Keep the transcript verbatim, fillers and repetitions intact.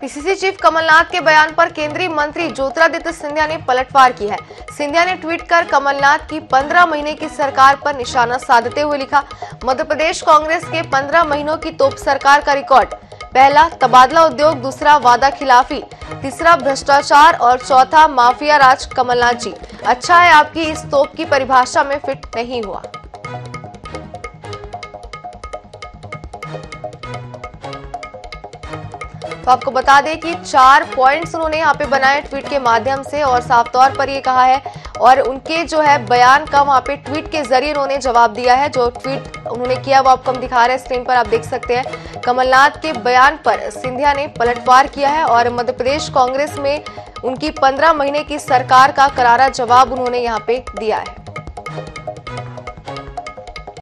PCC chief Kamal Nath के बयान पर केंद्रीय मंत्री ज्योतिरादित्य सिंधिया ने पलटवार की है। सिंधिया ने ट्वीट कर कमलनाथ की पंद्रह महीने की सरकार पर निशाना साधते हुए लिखा, मध्य प्रदेश कांग्रेस के पंद्रह महीनों की तोप सरकार का रिकॉर्ड, पहला तबादला उद्योग, दूसरा वादा खिलाफी, तीसरा भ्रष्टाचार और चौथा माफिया राज। कमलनाथ जी, अच्छा है आपकी इस तोप की परिभाषा में फिट नहीं हुआ। तो आपको बता दें कि चार पॉइंट्स उन्होंने यहाँ पे बनाए ट्वीट के माध्यम से और साफ तौर पर ये कहा है और उनके जो है बयान का वहाँ पे ट्वीट के जरिए उन्होंने जवाब दिया है। जो ट्वीट उन्होंने किया वो आपको हम दिखा रहे हैं स्क्रीन पर, आप देख सकते हैं। कमलनाथ के बयान पर सिंधिया ने पलटवार किया है और मध्य प्रदेश कांग्रेस में उनकी पंद्रह महीने की सरकार का करारा जवाब उन्होंने यहाँ पे दिया है।